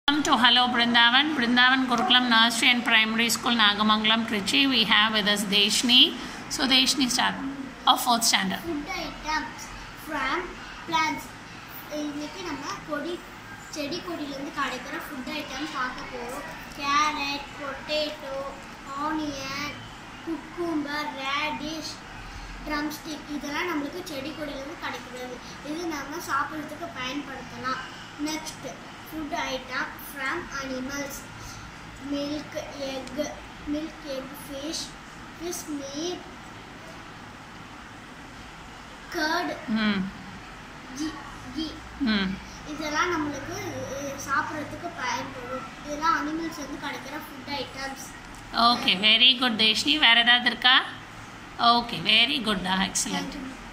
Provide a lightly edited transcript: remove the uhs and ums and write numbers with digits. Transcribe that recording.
Welcome to Hello Brindavan Gurukulam Nursery and Primary School, Nagamangalam, Trichy. We have with us Deshinee. So Deshinee, start of 4th standard. Food items from plants. இன்னைக்கு நம்ம செடி கொடியில இருந்து கிடைக்கிற food items பார்க்க போறோம். Carrot, potato, onion, cucumber, radish, drumstick இதெல்லாம் நமக்கு செடி கொடியில இருந்து கிடைக்கிறது. இது நம்ம சாப்பிடுறதுக்கு பயன்படுத்தலாம். Next food item from animals: milk, egg, fish meat, curd, ghee. இதெல்லாம் நமக்கு சாப்பிடுறதுக்கு பயன்படும். இதெல்லாம் அனிமல்ஸ் வந்து கிடைக்கிற food items. Okay, very good Deshinee. வேற ஏதாவது இருக்கா? Okay, very good. Excellent.